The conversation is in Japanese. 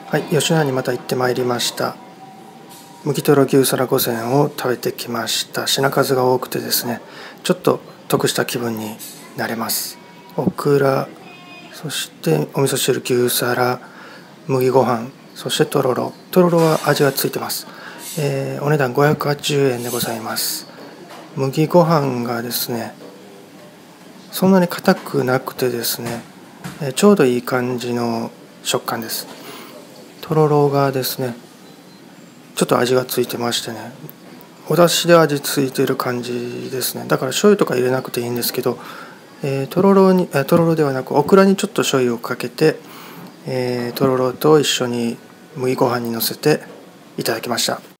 はい、吉野家にまた行ってまいりました。麦とろ牛皿御膳を食べてきました。品数が多くてですね、ちょっと得した気分になれます。オクラ、そしてお味噌汁牛皿、麦ご飯、そしてとろろ。とろろは味がついてます。お値段580円でございます。麦ご飯がですね、そんなに硬くなくてですね、ちょうどいい感じの食感です。とろろがですね、ちょっと味がついてましてね、お出汁で味ついてる感じですね。だから醤油とか入れなくていいんですけど、とろろではなくオクラにちょっと醤油をかけて、とろろと一緒に麦ご飯にのせていただきました。